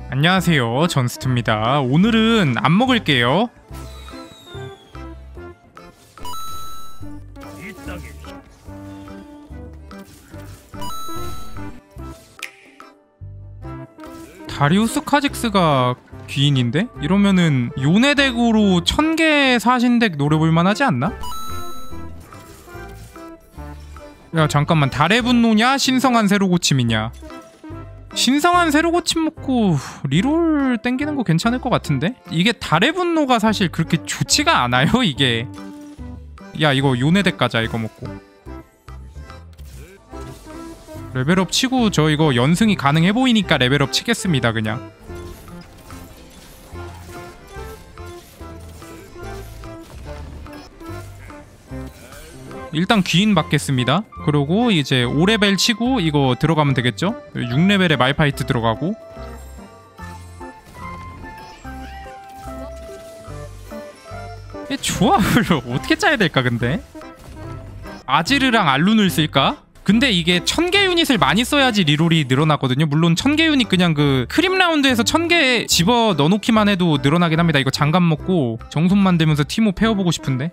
안녕하세요, 전스투입니다. 오늘은 안 먹을게요. 다리우스 카직스가 귀인인데? 이러면은 요네 덱으로 1000개 사신 덱 노려볼만 하지 않나? 야 잠깐만, 달의 분노냐 신성한 새로 고침이냐? 신성한 새로 고침 먹고 리롤 땡기는 거 괜찮을 것 같은데? 이게 달의 분노가 사실 그렇게 좋지가 않아요 이게. 야 이거 요네 덱 가자. 이거 먹고 레벨업 치고, 저 이거 연승이 가능해 보이니까 레벨업 치겠습니다 그냥. 일단 귀인 받겠습니다. 그러고 이제 5레벨 치고 이거 들어가면 되겠죠? 6레벨에 말파이트 들어가고. 이 조합을 어떻게 짜야 될까 근데? 아지르랑 알룬을 쓸까? 근데 이게 1000개 유닛을 많이 써야지 리롤이 늘어나거든요. 물론 1000개 유닛 그냥 그 크림 라운드에서 1000개 집어 넣어놓기만 해도 늘어나긴 합니다. 이거 장갑 먹고 정손 만들면서 티모 패워보고 싶은데.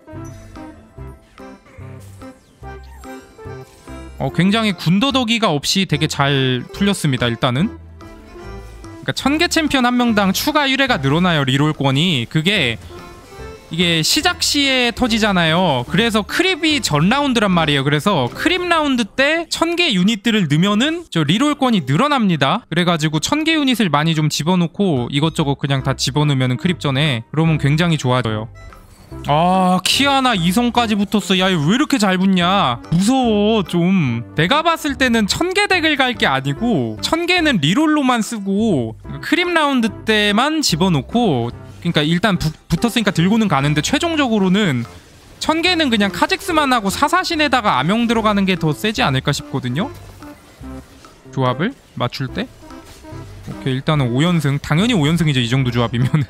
굉장히 군더더기가 없이 되게 잘 풀렸습니다 일단은. 그러니까 1000개 챔피언 한 명당 추가 유래가 늘어나요 리롤권이. 그게 이게 시작 시에 터지잖아요. 그래서 크립이 전 라운드란 말이에요. 그래서 크립 라운드 때 1000개 유닛들을 넣으면은 저 리롤권이 늘어납니다. 그래가지고 1000개 유닛을 많이 좀 집어넣고 이것저것 그냥 다 집어넣으면은 크립 전에, 그러면 굉장히 좋아져요. 아 키아나 2성까지 붙었어. 야 왜 이렇게 잘 붙냐. 무서워 좀. 내가 봤을 때는 1000개 덱을 갈 게 아니고 1000개는 리롤로만 쓰고 크립 라운드 때만 집어넣고, 그러니까 일단 붙었으니까 들고는 가는데 최종적으로는 1000개는 그냥 카직스만 하고 사사신에다가 암용 들어가는 게 더 세지 않을까 싶거든요. 조합을 맞출 때. 오케이 일단은 5연승. 당연히 5연승이죠 이 정도 조합이면은.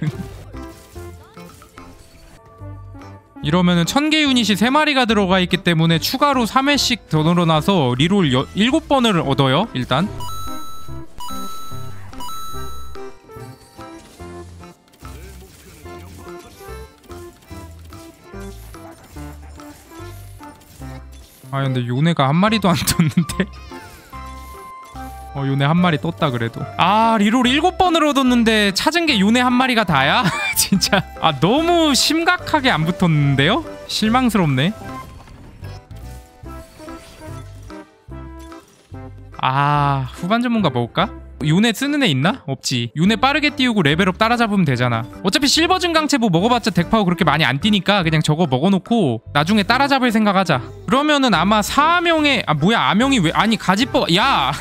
이러면은 1000개 유닛이 3마리가 들어가 있기 때문에 추가로 3회씩 더 늘어나서 리롤 7번을 얻어요 일단. 아 근데 요네가 한 마리도 안 떴는데. 요네 한 마리 떴다 그래도. 아 리롤 7번을 얻었는데 찾은 게 요네 한 마리가 다야? 진짜 너무 심각하게 안 붙었는데요? 실망스럽네. 후반 전문가 먹을까? 요네 쓰는 애 있나? 없지. 요네 빠르게 띄우고 레벨업 따라잡으면 되잖아. 어차피 실버 증강체부 먹어봤자 덱파워 그렇게 많이 안 뛰니까 그냥 저거 먹어놓고 나중에 따라잡을 생각하자. 그러면은 아마 사암용에 뭐야 암용이 왜 가지뻑. 야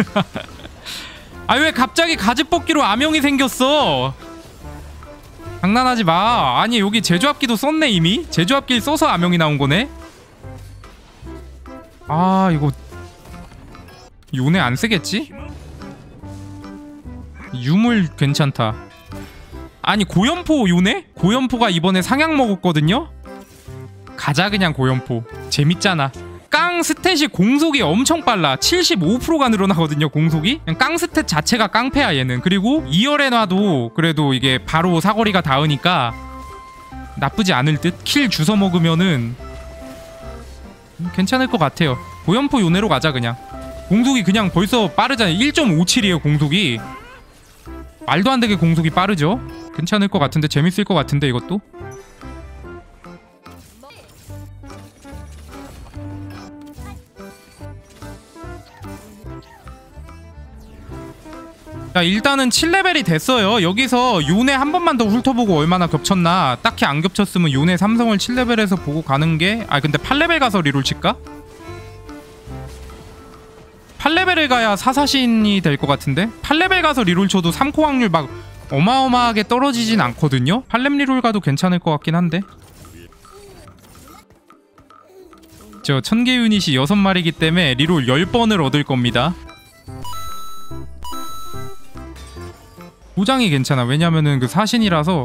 왜 갑자기 가지뽑기로 암용이 생겼어? 장난하지 마. 아니 여기 제조합기도 썼네 이미. 제조합기를 써서 암용이 나온 거네. 이거 요네 안 쓰겠지? 유물 괜찮다. 아니 고연포 요네? 고연포가 이번에 상향 먹었거든요? 가자 그냥 고연포. 재밌잖아. 깡 스탯이 공속이 엄청 빨라. 75%가 늘어나거든요 공속이. 그냥 깡 스탯 자체가 깡패야 얘는. 그리고 2열에 놔도 그래도 이게 바로 사거리가 닿으니까 나쁘지 않을 듯. 킬 주워 먹으면은 괜찮을 것 같아요. 고연포 요네로 가자 그냥. 공속이 그냥 벌써 빠르잖아요. 1.57이에요 공속이. 말도 안 되게 공속이 빠르죠. 괜찮을 것 같은데, 재밌을 것 같은데 이것도. 자 일단은 7레벨이 됐어요. 여기서 요네 한 번만 더 훑어보고 얼마나 겹쳤나. 딱히 안 겹쳤으면 요네 삼성을 7레벨에서 보고 가는 게. 근데 8레벨 가서 리롤 칠까? 8레벨을 가야 사사신이 될 것 같은데? 8레벨 가서 리롤 쳐도 3코 확률 막 어마어마하게 떨어지진 않거든요? 8렙 리롤 가도 괜찮을 것 같긴 한데. 저 1000개 유닛이 6마리이기 때문에 리롤 10번을 얻을 겁니다. 보장이 괜찮아. 왜냐면은 그 사신이라서.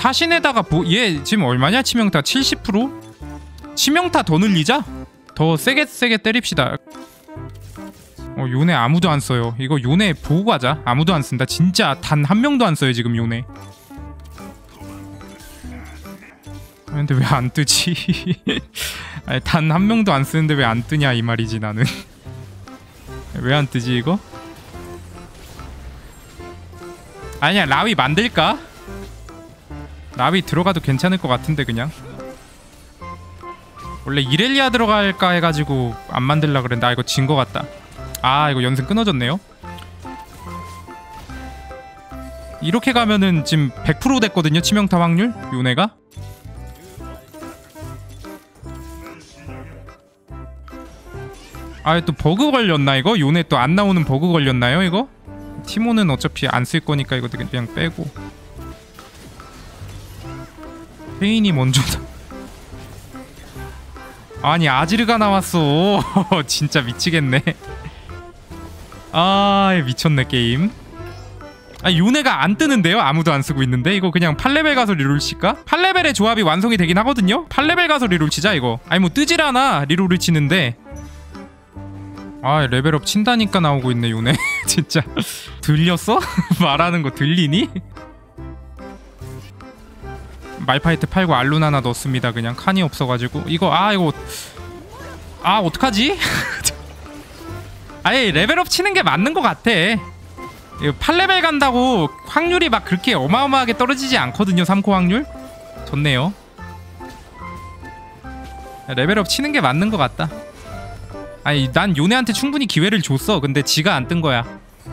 사신에다가 얘 지금 얼마냐? 치명타 70%? 치명타 더 늘리자? 더 세게 때립시다. 요네 아무도 안 써요. 이거 요네 보고 가자. 아무도 안 쓴다. 진짜 단 한 명도 안 써요 지금 요네. 근데 왜 안 뜨지? 아니, 단 한 명도 안 쓰는데 왜 안 뜨냐 이 말이지 나는. 왜 안 뜨지 이거? 아니야 라위 만들까? 라위 들어가도 괜찮을 것 같은데 그냥. 원래 이렐리아 들어갈까 해가지고 안 만들라 그랬는데 이거 진 것 같다. 이거 연승 끊어졌네요. 이렇게 가면은 지금 100% 됐거든요 치명타 확률 요네가. 또 버그 걸렸나 이거? 요네 또 안 나오는 버그 걸렸나요 이거? 티모는 어차피 안 쓸 거니까 이거 그냥 빼고. 페인이 먼저다. 아니 아지르가 나왔어. 진짜 미치겠네. 미쳤네 게임. 요네가 안 뜨는데요? 아무도 안 쓰고 있는데? 이거 그냥 8레벨 가서 리롤 칠까? 8레벨의 조합이 완성이 되긴 하거든요? 8레벨 가서 리롤 치자 이거. 뭐 뜨질 않아 리롤을 치는데. 레벨업 친다니까 나오고 있네 요네. 진짜 들렸어? 말하는 거 들리니? 말파이트 팔고 알룬 하나 넣습니다. 그냥 칸이 없어가지고 이거 어떡하지? 아예 레벨업 치는 게 맞는 것 같아. 8레벨 간다고 확률이 막 그렇게 어마어마하게 떨어지지 않거든요. 3코 확률. 좋네요. 레벨업 치는 게 맞는 것 같다. 난 요네한테 충분히 기회를 줬어. 근데 지가 안 뜬 거야.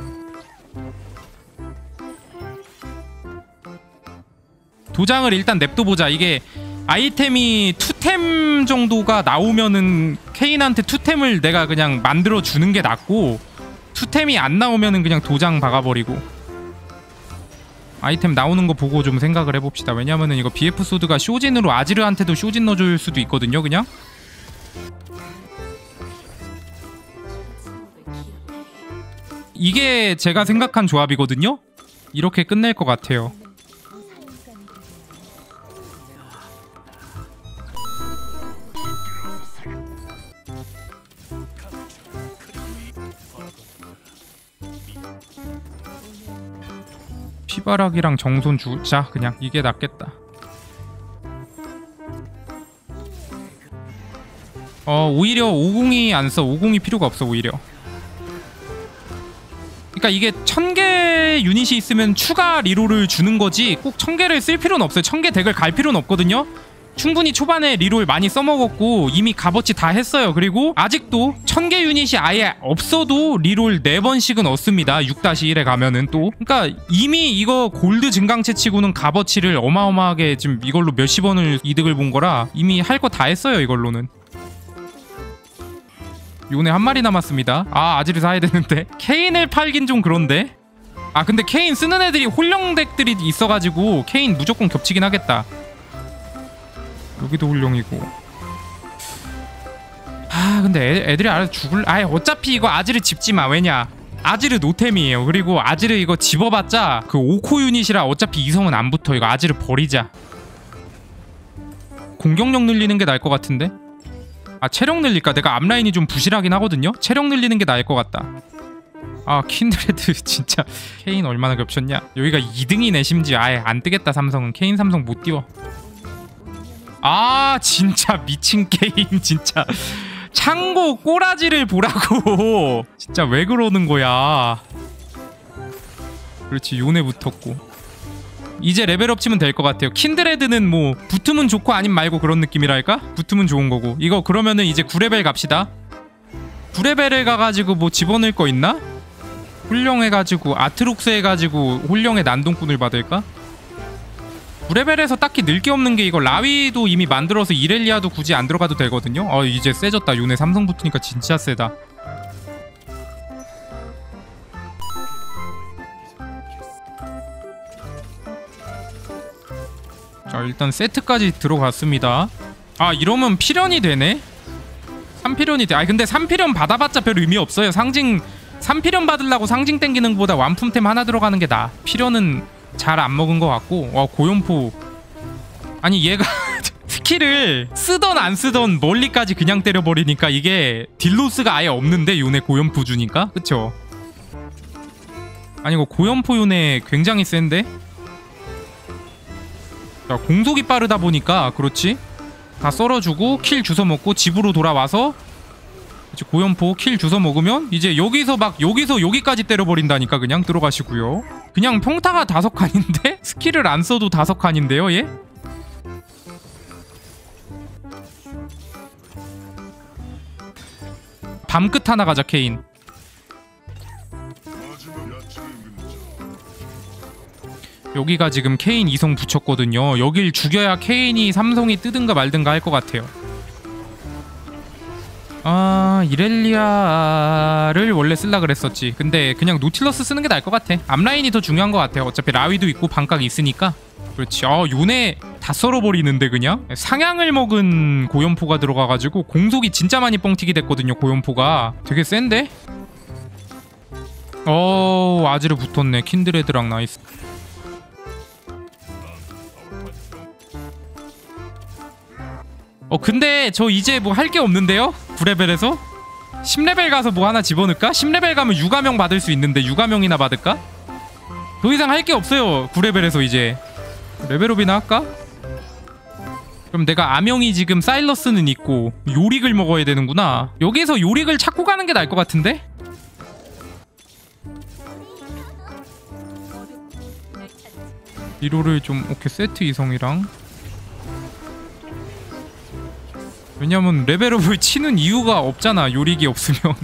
도장을 일단 냅둬보자. 이게 아이템이 투템 정도가 나오면은 케인한테 투템을 내가 그냥 만들어주는 게 낫고, 투템이 안 나오면은 그냥 도장 박아버리고 아이템 나오는 거 보고 좀 생각을 해봅시다. 왜냐면은 이거 BF 소드가 쇼진으로 아지르한테도 쇼진 넣어줄 수도 있거든요. 그냥 이게 제가 생각한 조합이거든요. 이렇게 끝낼 것 같아요. 피바락이랑 정손 주자. 그냥 이게 낫겠다. 오히려 50이 안 써. 50이 필요가 없어 오히려. 그러니까 이게 1000개 유닛이 있으면 추가 리롤을 주는 거지 꼭 1000개를 쓸 필요는 없어요. 1000개 덱을 갈 필요는 없거든요. 충분히 초반에 리롤 많이 써먹었고 이미 값어치 다 했어요. 그리고 아직도 1000개 유닛이 아예 없어도 리롤 4번씩은 얻습니다. 6-1에 가면은 또. 그러니까 이미 이거 골드 증강체 치고는 값어치를 어마어마하게 지금 이걸로 몇십 원을 이득을 본 거라 이미 할 거 다 했어요 이걸로는. 요네 한 마리 남았습니다. 아지르 사야 되는데 케인을 팔긴 좀 그런데. 근데 케인 쓰는 애들이 홀령 덱들이 있어가지고 케인 무조건 겹치긴 하겠다. 여기도 홀령이고. 근데 애들이 알아서 죽을. 어차피 이거 아지르 집지마. 왜냐 아지르 노템이에요. 그리고 아지르 이거 집어봤자 그 5코 유닛이라 어차피 이성은 안 붙어. 이거 아지르 버리자. 공격력 늘리는 게 나을 것 같은데. 체력 늘릴까? 내가 앞라인이 좀 부실하긴 하거든요. 체력 늘리는 게 나을 것 같다. 킨드레드 진짜. 케인 얼마나 겹쳤냐. 여기가 2등이네 심지어. 아예 안 뜨겠다 삼성은. 케인 삼성 못 띄워. 진짜 미친 게임 진짜. 창고 꼬라지를 보라고. 진짜 왜 그러는 거야. 그렇지 요네 붙었고. 이제 레벨업 치면 될 것 같아요. 킨드레드는 뭐 붙으면 좋고 아님 말고 그런 느낌이랄까? 붙으면 좋은 거고. 이거 그러면은 이제 9레벨 갑시다. 9레벨에 가가지고 뭐 집어넣을 거 있나? 홀령해가지고 아트록스 해가지고 홀령의 난동꾼을 받을까? 9레벨에서 딱히 늘 게 없는 게 이거 라위도 이미 만들어서 이렐리아도 굳이 안 들어가도 되거든요. 이제 세졌다. 요네 삼성 붙으니까 진짜 세다. 자 일단 세트까지 들어갔습니다. 이러면 필연이 되네. 3필연이 돼. 근데 3필연 받아봤자 별 의미 없어요. 상징 3필연 받으려고 상징 땡기는 것보다 완품템 하나 들어가는 게 나아. 필연은 잘 안 먹은 것 같고. 고연포 아니 얘가 스킬을 쓰던 안 쓰던 멀리까지 그냥 때려버리니까 이게 딜로스가 아예 없는데 요네 고연포 주니까? 그쵸? 아니 이거 고연포 요네 굉장히 센데? 자, 공속이 빠르다 보니까 그렇지? 다 썰어주고 킬 주워먹고 집으로 돌아와서 이제 고연포 킬 주워먹으면 이제 여기서 막 여기서 여기까지 때려버린다니까. 그냥 들어가시고요. 그냥 평타가 5칸인데? 스킬을 안 써도 5칸인데요 얘? 밤끝 하나 가자 케인. 여기가 지금 케인 2성 붙였거든요. 여길 죽여야 케인이 3성이 뜨든가 말든가 할 것 같아요. 아 이렐리아를 원래 쓸라 그랬었지. 근데 그냥 노틸러스 쓰는 게 나을 것 같아. 앞라인이 더 중요한 것 같아요. 어차피 라위도 있고 반각이 있으니까. 그렇지. 요네 다 썰어버리는데 그냥? 상향을 먹은 고연포가 들어가가지고 공속이 진짜 많이 뻥튀기 됐거든요. 고연포가 되게 센데? 아지르 붙었네. 킨드레드랑 나이스. 근데 저 이제 뭐 할 게 없는데요? 9레벨에서? 10레벨 가서 뭐 하나 집어넣을까? 10레벨 가면 유가명 받을 수 있는데 유가명이나 받을까? 더 이상 할 게 없어요. 9레벨에서 이제 레벨업이나 할까? 그럼 내가 아명이 지금 사일러스는 있고 요릭을 먹어야 되는구나. 여기서 요릭을 찾고 가는 게 나을 것 같은데? 리로를 좀 오케이 세트 이성이랑. 왜냐면 레벨업을 치는 이유가 없잖아. 요릭이 없으면.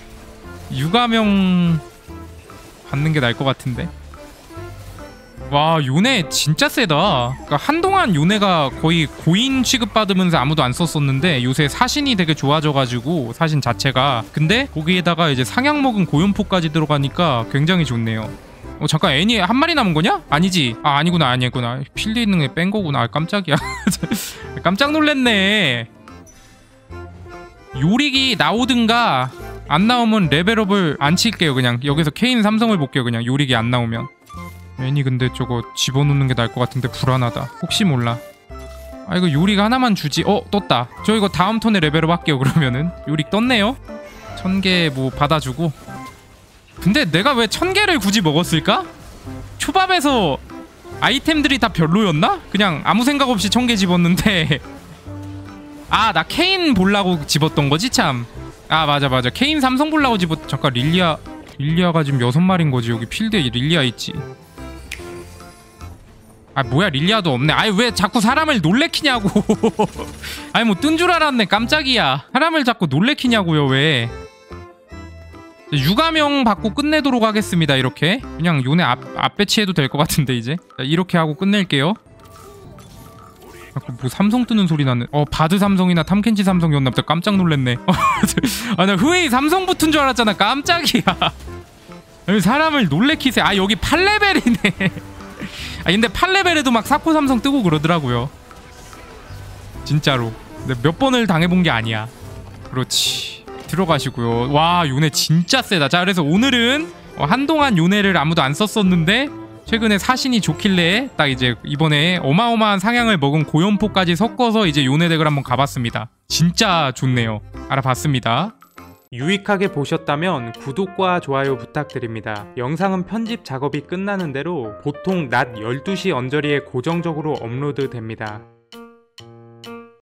유가명 받는 게 나을 것 같은데. 와 요네 진짜 세다. 그러니까 한동안 요네가 거의 고인 취급받으면서 아무도 안 썼었는데 요새 사신이 되게 좋아져가지고 사신 자체가. 근데 거기에다가 이제 상향 먹은 고연포까지 들어가니까 굉장히 좋네요. 잠깐 애니 한 마리 남은 거냐? 아니지. 아니구나. 필드 있는 게 뺀 거구나. 깜짝이야. 깜짝 놀랐네. 요릭이 나오든가 안 나오면 레벨업을 안 칠게요. 그냥 여기서 케인 3성을 볼게요. 그냥 요릭이 안 나오면. 애니 근데 저거 집어넣는 게 나을 것 같은데 불안하다. 혹시 몰라. 이거 요릭 하나만 주지. 떴다. 저 이거 다음 턴에 레벨업 할게요. 그러면은 요릭 떴네요. 1000개 뭐 받아주고. 근데 내가 왜 1000개를 굳이 먹었을까? 초밥에서 아이템들이 다 별로였나? 그냥 아무 생각 없이 1000개 집었는데 나 케인 보려고 집었던 거지 참. 맞아 케인 3성 보려고 잠깐 릴리아가 지금 6마리인 거지. 여기 필드에 릴리아 있지. 뭐야 릴리아도 없네. 왜 자꾸 사람을 놀래키냐고. 뭐 뜬 줄 알았네. 깜짝이야. 사람을 자꾸 놀래키냐고요. 왜. 유가명 받고 끝내도록 하겠습니다. 이렇게 그냥 요네 앞 배치해도 될 것 같은데 이제. 이렇게 하고 끝낼게요. 뭐 삼성 뜨는 소리 나네. 바드 삼성이나 탐켄치 삼성이었나 보다. 깜짝 놀랐네. 나 흐웨이 삼성 붙은 줄 알았잖아. 깜짝이야. 사람을 놀래키세요. 여기 8레벨이네. 근데 8레벨에도 막 사코 삼성 뜨고 그러더라고요. 진짜로. 몇 번을 당해본 게 아니야. 그렇지. 들어가시고요. 와 요네 진짜 세다. 자 그래서 오늘은 한동안 요네를 아무도 안 썼었는데 최근에 사신이 좋길래 딱 이제 이번에 어마어마한 상향을 먹은 고연포까지 섞어서 이제 요네 덱을 한번 가봤습니다. 진짜 좋네요. 알아봤습니다. 유익하게 보셨다면 구독과 좋아요 부탁드립니다. 영상은 편집 작업이 끝나는 대로 보통 낮 12시 언저리에 고정적으로 업로드 됩니다.